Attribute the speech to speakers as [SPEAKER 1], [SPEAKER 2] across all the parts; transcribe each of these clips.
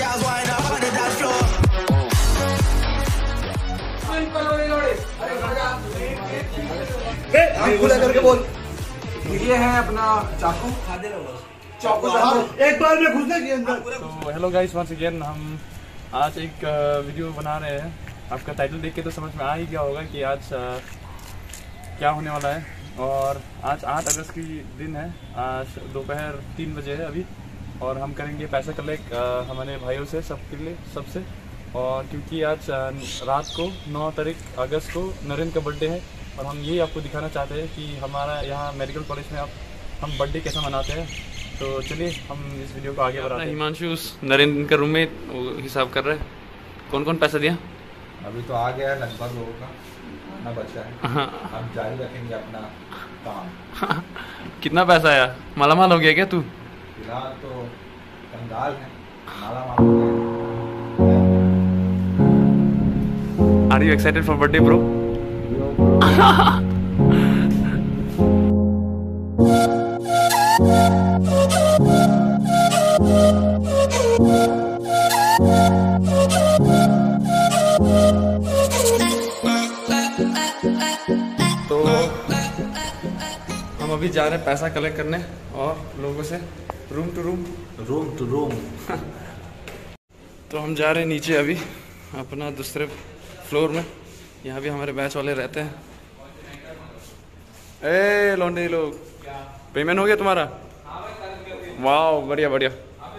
[SPEAKER 1] करके बोल।
[SPEAKER 2] ये है अपना चाकू,
[SPEAKER 1] एक बार में घुसने के अंदर।
[SPEAKER 3] तो हेलो गाइस, वंस अगेन हम आज एक वीडियो बना रहे हैं। आपका टाइटल देख के तो समझ में आ ही गया होगा कि आज क्या होने वाला है। और आज 8 अगस्त की दिन है। आज दोपहर 3 बजे है अभी, और हम करेंगे पैसा कलेक्ट हमारे भाइयों से, सबके लिए, सबसे। और क्योंकि आज रात को 9 तारीख अगस्त को नरेंद्र का बर्थडे है, और हम ये आपको दिखाना चाहते हैं कि हमारा यहाँ मेडिकल कॉलेज में हम बर्थडे कैसा मनाते हैं। तो चलिए हम इस वीडियो को आगे बढ़ाते हैं। हिमांशु नरेंद्र का रूम में हिसाब कर रहे हैं कौन कौन पैसा दिया।
[SPEAKER 4] अभी तो आ गया है लगभग लोगों का, ना बचा है।
[SPEAKER 3] हाँ।
[SPEAKER 4] हम जारी रखेंगे अपना काम।
[SPEAKER 3] कितना पैसा आया? मालामाल हो गया क्या तू?
[SPEAKER 4] फिलहाल तो कंगाल है, मालामाल हो गया।
[SPEAKER 3] Are you excited for birthday, bro? तो हम अभी जा रहे हैं पैसा कलेक्ट करने और लोगों से रूम टू रूम। तो हम जा रहे हैं नीचे अभी अपना दूसरे फ्लोर में। यहाँ भी हमारे बैच वाले रहते हैं। ए लौंडे लोग, पेमेंट हो गया तुम्हारा? वाह, बढ़िया बढ़िया।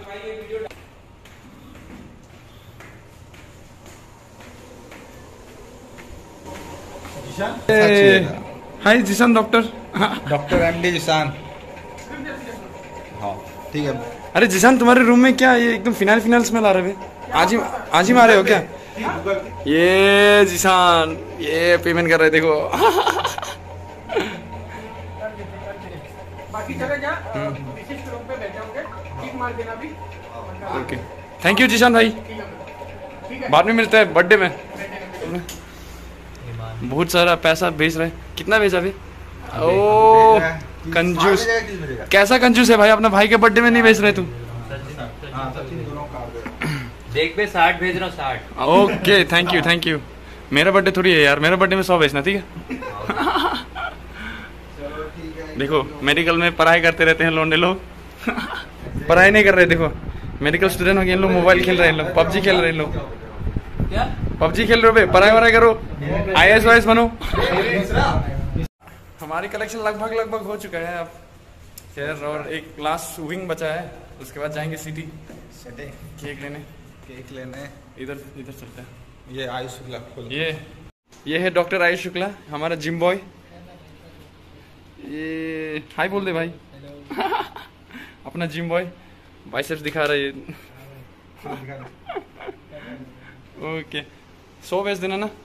[SPEAKER 3] Hi Zeeshan, doctor
[SPEAKER 4] MD Zeeshan. हाँ ठीक है।
[SPEAKER 3] अरे जिशान, तुम्हारे रूम में क्या ये एकदम फिनाइल स्मेल आ रहा है? आज ही मारे हो क्या? ये जिशान ये पेमेंट कर रहे, देखो।
[SPEAKER 2] बाकी चले जा, विशिष्ट रूम पे बैठे होंगे, ठीक मार देना भी।
[SPEAKER 3] ओके, थैंक यू जिशान भाई, बाद में मिलते हैं बर्थडे में। बहुत सारा पैसा भेज रहे हैं। कितना भेजा अभी? ओ कंजूस, कैसा कंजूस है भाई, अपना भाई के बर्थडे में नहीं भेज रहे तू?
[SPEAKER 5] देख पे 60 भेज रहा हूँ, 60।
[SPEAKER 3] Okay, thank you. मेरा बर्थडे थोड़ी है यार, मेरा बर्थडे में 100 भेजना, ठीक है? देखो मेडिकल में पढ़ाई करते रहते हैं लौंडे लोग। पढ़ाई नहीं कर रहे, देखो मेडिकल स्टूडेंट हो गए इन लोग, मोबाइल खेल रहे हैं लोग, पबजी खेल रहे हैं लोग।
[SPEAKER 5] क्या
[SPEAKER 3] पबजी खेल रहे हो? पढ़ाई वढ़ाई करो, IAS बनो। हमारी कलेक्शन लगभग हो चुका है अब खैर, और एक लास्ट विंग बचा है, उसके बाद जाएंगे सिटी केक लेने। इधर चलते हैं।
[SPEAKER 4] ये आयुष शुक्ला,
[SPEAKER 3] ये है डॉक्टर आयुष शुक्ला, हमारा जिम बॉय। ये हाय बोल दे भाई। अपना जिम बॉय बाइसेप्स दिखा रहा है। ओके, 100 भेज देना ना।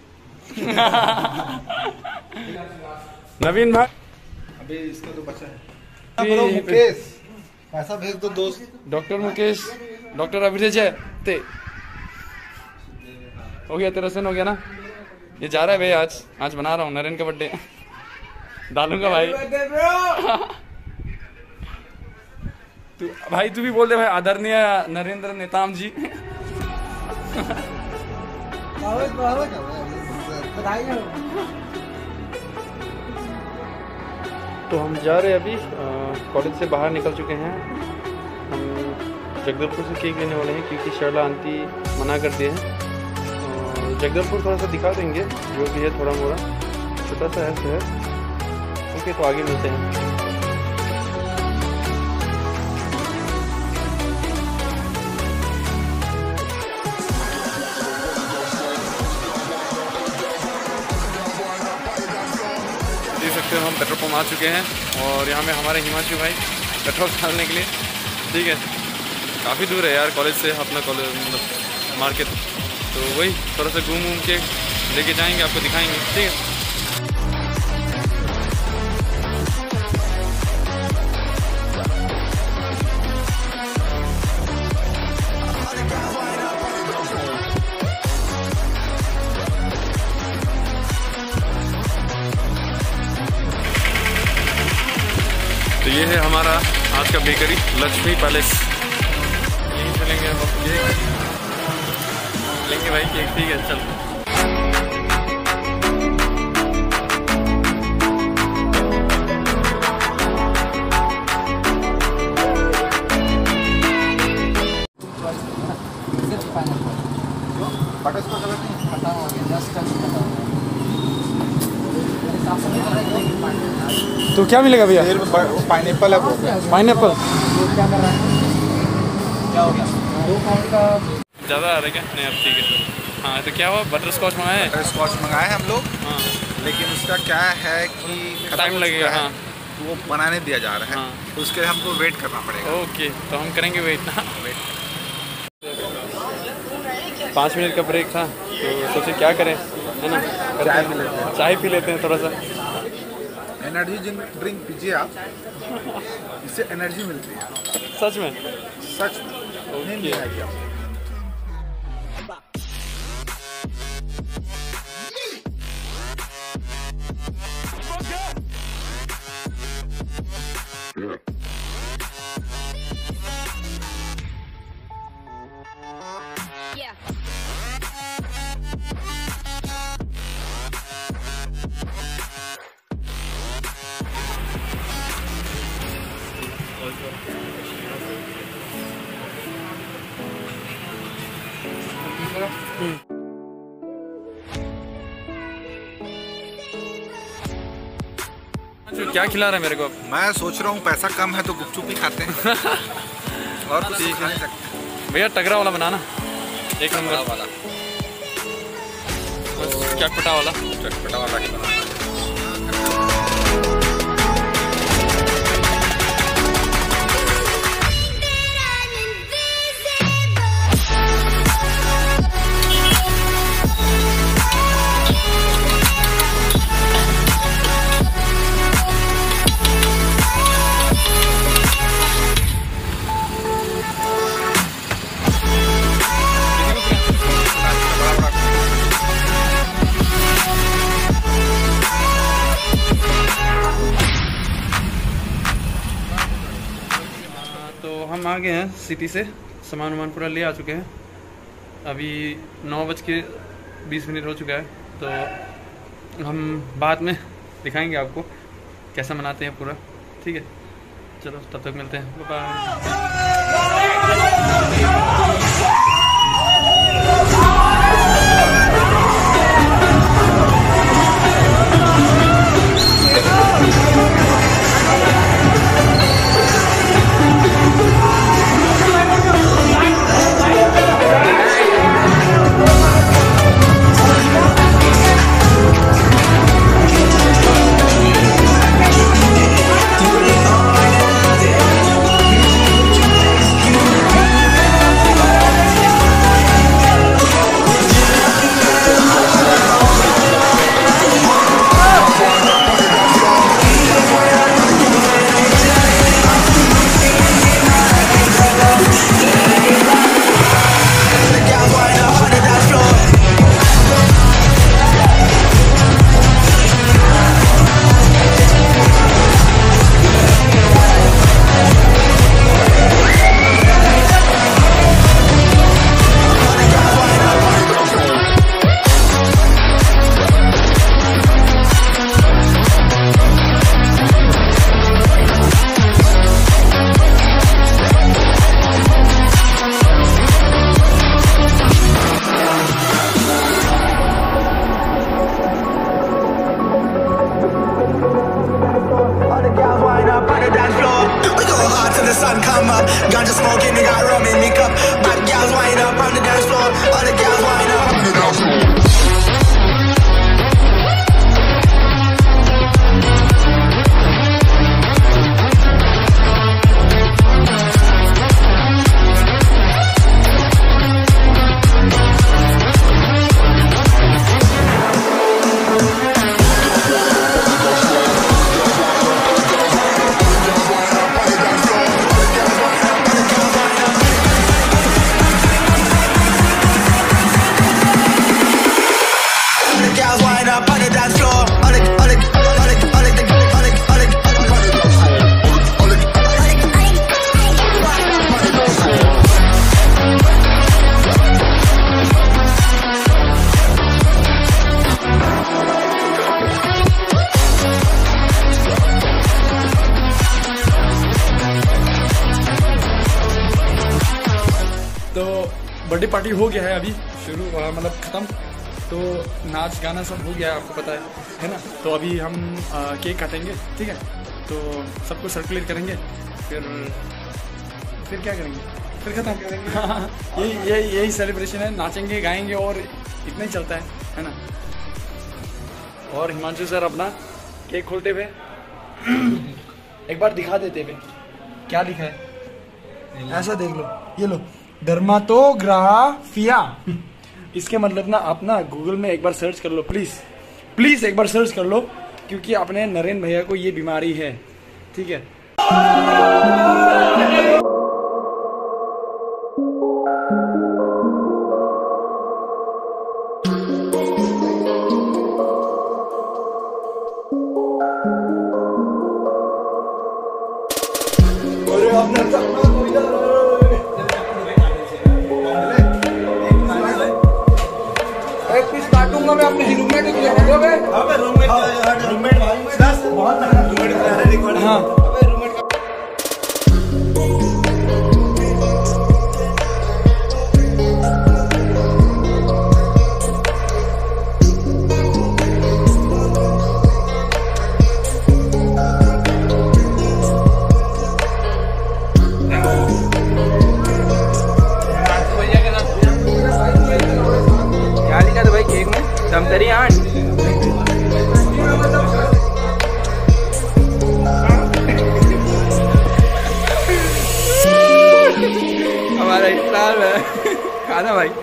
[SPEAKER 3] नवीन भाई,
[SPEAKER 4] अभी इसका तो बचा है। मुकेश पैसा भेज दो दोस्त।
[SPEAKER 3] डॉक्टर मुकेश, डॉक्टर अभिषेक है ते हो गया, तेरा सन हो गया ना। ये जा रहा है भाई, आज बना रहा हूँ नरेंद्र का बर्थडे, डालूंगा भाई। तू भी बोल दे भाई, आदरणीय नरेंद्र नेताम जी। तो हम जा रहे हैं अभी, कॉलेज से बाहर निकल चुके हैं। हम जगदलपुर से केक लेने वाले हैं क्योंकि शर्ला आंटी मना कर दिए हैं। जगदलपुर थोड़ा सा दिखा देंगे, जो भी है थोड़ा मोड़ा, छोटा सा है शहर। ओके, तो आगे मिलते हैं। देख सकते हो हम पेट्रोल पंप आ चुके हैं, और यहाँ में हमारे हिमांशु भाई पेट्रोल डालने के लिए। ठीक है, काफ़ी दूर है यार कॉलेज से अपना कॉलेज, मतलब मार्केट। तो वही थोड़ा सा घूम के लेके जाएंगे, आपको दिखाएंगे, ठीक है? तो ये है हमारा आज का बेकरी, लक्ष्मी पैलेस। यहीं चलेंगे अब। ओके भाई केक ठीक है चल।
[SPEAKER 4] तो क्या मिलेगा भैया? पाइनएप्पल है वो। पाइनएप्पल
[SPEAKER 3] ज़्यादा आ रहा है क्या? नहीं अब ठीक है। हाँ तो क्या हुआ, बटर स्कॉच मंगाए हैं?
[SPEAKER 4] बटर स्कॉच मंगाए हैं हम लोग,
[SPEAKER 3] हाँ
[SPEAKER 4] लेकिन उसका क्या है कि
[SPEAKER 3] टाइम लगेगा। हाँ
[SPEAKER 4] तो वो बनाने दिया जा रहा है,
[SPEAKER 3] हाँ।
[SPEAKER 4] तो उसके लिए हमको वेट करना पड़ेगा।
[SPEAKER 3] ओके तो हम करेंगे वेट ना। 5 मिनट का ब्रेक था तो सोचे क्या करें, है ना,
[SPEAKER 4] चाय पी लेते हैं।
[SPEAKER 3] चाय पी लेते हैं थोड़ा सा।
[SPEAKER 4] एनर्जी ड्रिंक पीजिए आप, इससे एनर्जी मिलती है।
[SPEAKER 3] सच में?
[SPEAKER 4] सच में नहीं आएगी आपको।
[SPEAKER 3] क्या खिला रहा है मेरे को?
[SPEAKER 4] मैं सोच रहा हूँ पैसा कम है तो गुपचुप ही खाते हैं और कुछ खा नहीं सकते।
[SPEAKER 3] भैया टगरा वाला बनाना, एक नंबर वाला, चटपटा वाला ही बनाना। हम आ गए हैं सिटी से, सामान पूरा ले आ चुके हैं। अभी 9:20 हो चुका है, तो हम बाद में दिखाएंगे आपको कैसा मनाते हैं पूरा, ठीक है। चलो तब तक मिलते हैं, बाय बर्थडे पार्टी हो गया है अभी शुरू, मतलब ख़त्म। तो नाच गाना सब हो गया है, आपको पता है ना। तो अभी हम केक काटेंगे, ठीक है। तो सबको सर्कुलेट करेंगे, फिर क्या करेंगे, फिर खत्म करेंगे। यही सेलिब्रेशन है, नाचेंगे गाएंगे और इतना ही चलता है ना। और हिमांशु सर अपना केक खोलते हुए एक बार दिखा देते हुए, क्या लिखा है ऐसा देख लो, ये लो, डर्माटोग्राफिया। इसके मतलब ना आप ना गूगल में एक बार सर्च कर लो, प्लीज एक बार सर्च कर लो, क्योंकि अपने नरेंद्र भैया को ये बीमारी है, ठीक है।
[SPEAKER 1] मैं अपने रूममेट
[SPEAKER 5] क्या लिखा था भाई केक में? दमतरी आंट। हमारा स्टार है। खाना भाई,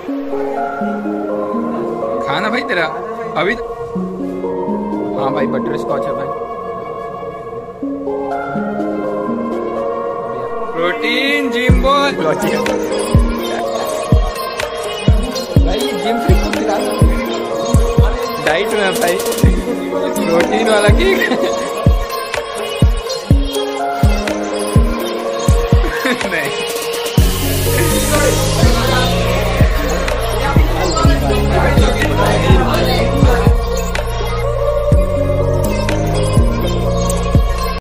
[SPEAKER 5] खाना भाई तेरा अभी। हाँ भाई, बटर स्कॉच है भाई। प्रोटीन जिम बॉल भाई, जिम फ्री को खिला डाइट में भाई, प्रोटीन वाला केक।